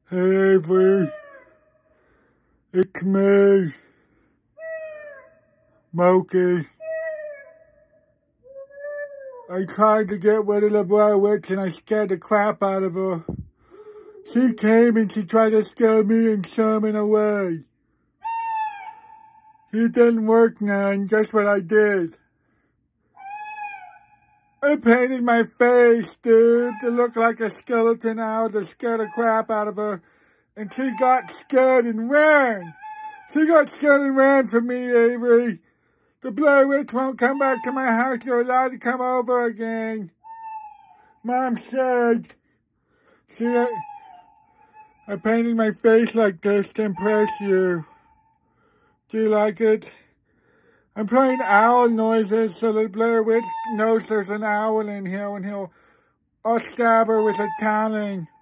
Hey Avery, it's me, Moki. I tried to get rid of the Blair Witch and I scared the crap out of her. She came and she tried to scare me and Sherman away. It didn't work now, and guess what I did? I painted my face, dude, to look like a skeleton owl to scare the crap out of her. And she got scared and ran. She got scared and ran from me, Avery. The Blair Witch won't come back to my house. You're allowed to come over again. Mom said. See, I painted my face like this to impress you. Do you like it? I'm playing owl noises so the Blair Witch knows there's an owl in here and I'll stab her with a talon.